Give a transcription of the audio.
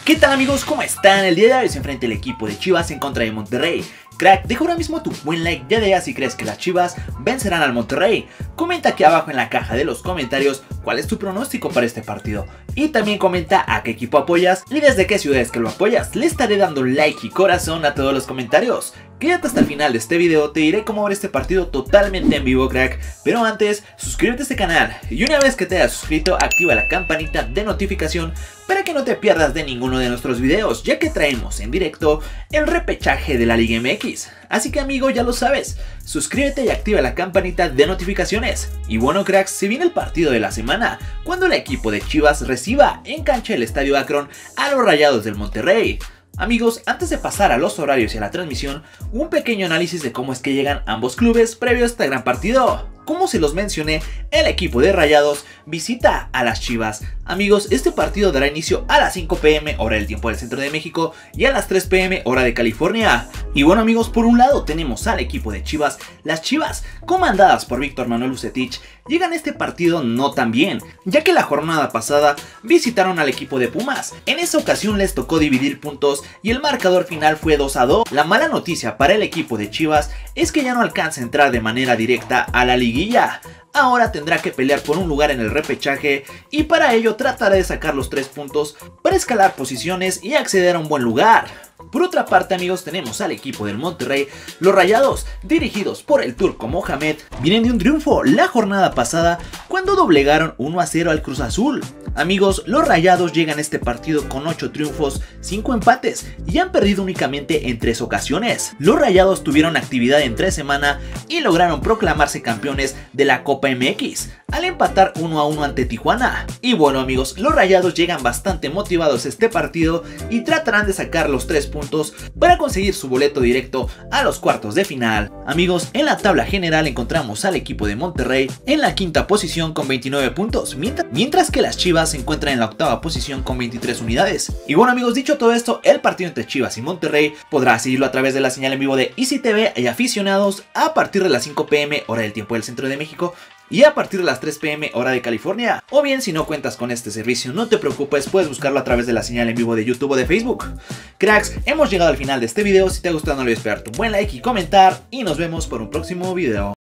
¿Qué tal amigos? ¿Cómo están? El día de hoy se enfrenta el equipo de Chivas en contra de Monterrey. Crack, deja ahora mismo tu buen like ya de si crees que las Chivas vencerán al Monterrey. Comenta aquí abajo en la caja de los comentarios cuál es tu pronóstico para este partido. Y también comenta a qué equipo apoyas y desde qué ciudades que lo apoyas. Le estaré dando like y corazón a todos los comentarios. Quédate hasta el final de este video, te diré cómo ver este partido totalmente en vivo, crack. Pero antes, suscríbete a este canal y una vez que te hayas suscrito, activa la campanita de notificación para que no te pierdas de ninguno de nuestros videos, ya que traemos en directo el repechaje de la Liga MX. Así que amigo, ya lo sabes, suscríbete y activa la campanita de notificaciones. Y bueno cracks, se viene el partido de la semana, cuando el equipo de Chivas reciba en cancha del Estadio Akron a los Rayados del Monterrey. Amigos, antes de pasar a los horarios y a la transmisión, un pequeño análisis de cómo es que llegan ambos clubes previo a este gran partido. Como se los mencioné, el equipo de Rayados visita a las Chivas. Amigos, este partido dará inicio a las 5 p.m. hora del tiempo del centro de México y a las 3 p.m. hora de California. Y bueno amigos, por un lado tenemos al equipo de Chivas. Las Chivas, comandadas por Víctor Manuel Bucetich, llegan a este partido no tan bien, ya que la jornada pasada visitaron al equipo de Pumas. En esa ocasión les tocó dividir puntos y el marcador final fue 2-2. La mala noticia para el equipo de Chivas es que ya no alcanza a entrar de manera directa a la liguilla. Ahora tendrá que pelear por un lugar en el repechaje y para ello tratará de sacar los 3 puntos para escalar posiciones y acceder a un buen lugar. Por otra parte amigos, tenemos al equipo del Monterrey. Los Rayados, dirigidos por el turco Mohamed, vienen de un triunfo la jornada pasada cuando doblegaron 1-0 al Cruz Azul. Amigos, los Rayados llegan a este partido con 8 triunfos, 5 empates y han perdido únicamente en 3 ocasiones. Los Rayados tuvieron actividad en 3 semanas y lograron proclamarse campeones de la Copa MX al empatar 1-1 ante Tijuana. Y bueno amigos, los Rayados llegan bastante motivados a este partido y tratarán de sacar los 3 puntos para conseguir su boleto directo a los cuartos de final. Amigos, en la tabla general encontramos al equipo de Monterrey en la quinta posición con 29 puntos, mientras que las Chivas se encuentran en la octava posición con 23 unidades. Y bueno amigos, dicho todo esto, el partido entre Chivas y Monterrey podrás seguirlo a través de la señal en vivo de Easy TV y aficionados a partir de las 5 p.m. hora del tiempo del centro de México y a partir de las 3 p.m. hora de California. O bien, si no cuentas con este servicio, no te preocupes, puedes buscarlo a través de la señal en vivo de YouTube o de Facebook. Cracks, hemos llegado al final de este video. Si te ha gustado no olvides pegar tu buen like y comentar y nos vemos por un próximo video.